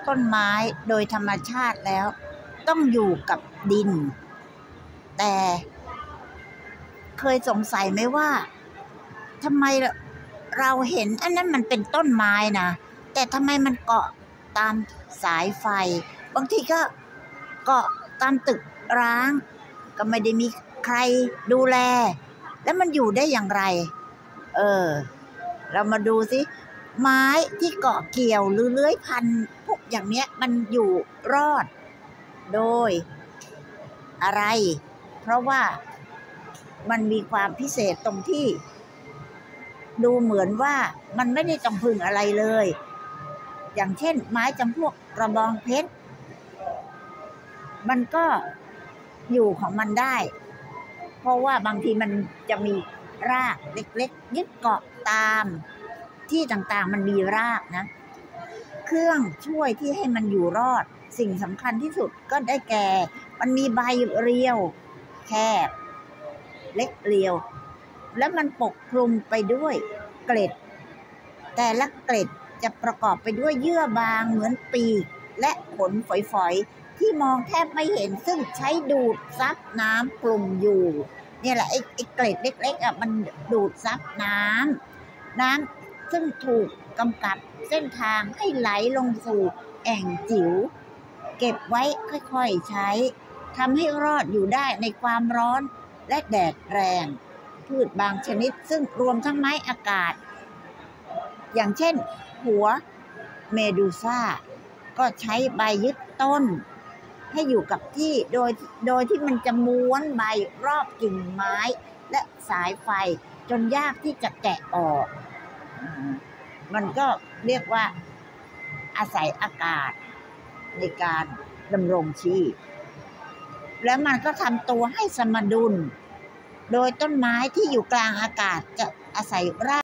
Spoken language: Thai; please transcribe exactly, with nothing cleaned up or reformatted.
ต้นไม้โดยธรรมชาติแล้วต้องอยู่กับดินแต่เคยสงสัยไหมว่าทำไมเราเห็นอันนั้นมันเป็นต้นไม้นะแต่ทำไมมันเกาะตามสายไฟบางทีก็เกาะตามตึกร้างก็ไม่ได้มีใครดูแลแล้วมันอยู่ได้อย่างไรเออเรามาดูสิไม้ที่เกาะเกี่ยวหรือเลื้อยพันพวกอย่างเนี้ยมันอยู่รอดโดยอะไรเพราะว่ามันมีความพิเศษตรงที่ดูเหมือนว่ามันไม่ได้ต้องพึ่งอะไรเลยอย่างเช่นไม้จำพวกกระบองเพชรมันก็อยู่ของมันได้เพราะว่าบางทีมันจะมีรากเล็กๆยึดเกาะตามที่ต่างๆมันมีรากนะเครื่องช่วยที่ให้มันอยู่รอดสิ่งสำคัญที่สุดก็ได้แก่มันมีใบเรียวแคบเล็กเรียวแล้วมันปกคลุมไปด้วยเกล็ดแต่ละเกล็ดจะประกอบไปด้วยเยื่อบางเหมือนปีกและขนฝอยๆที่มองแทบไม่เห็นซึ่งใช้ดูดซับน้ำกลุ่มอยู่เนี่ยแหละไอ้ไอ้เกล็ดเล็กๆอ่ะมันดูดซับน้ำน้ำซึ่งถูกกำกับเส้นทางให้ไหลลงสู่แอ่งจิ๋วเก็บไว้ค่อยๆใช้ทำให้รอดอยู่ได้ในความร้อนและแดดแรงพืชบางชนิดซึ่งรวมทั้งไม้อากาศอย่างเช่นหัวเมดูซ่าก็ใช้ใบยึดต้นให้อยู่กับที่โดยโดยที่มันจะม้วนใบรอบกิ่งไม้และสายไฟจนยากที่จะแกะออกมันก็เรียกว่าอาศัยอากาศในการดำรงชีพแล้วมันก็ทำตัวให้สมดุลโดยต้นไม้ที่อยู่กลางอากาศจะอาศัยราก